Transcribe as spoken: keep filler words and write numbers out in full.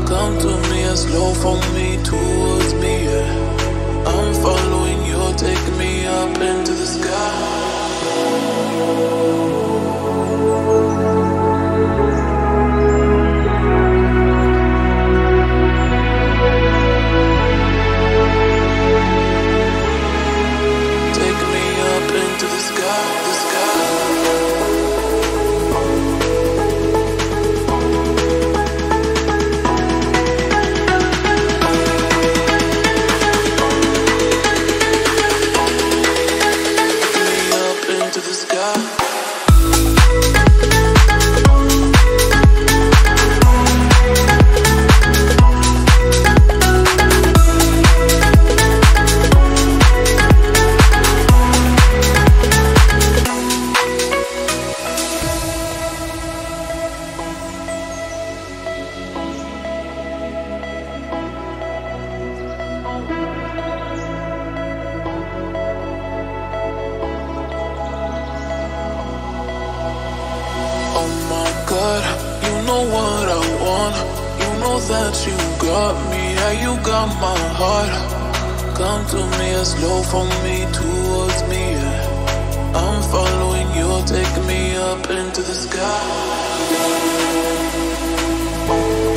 Come to me and slow for me, towards me, yeah. I'm following you, taking me up into the sky. You know what I want. You know that you got me, yeah, you got my heart. Come to me and slow for me, towards me, yeah. I'm following you, taking me up into the sky.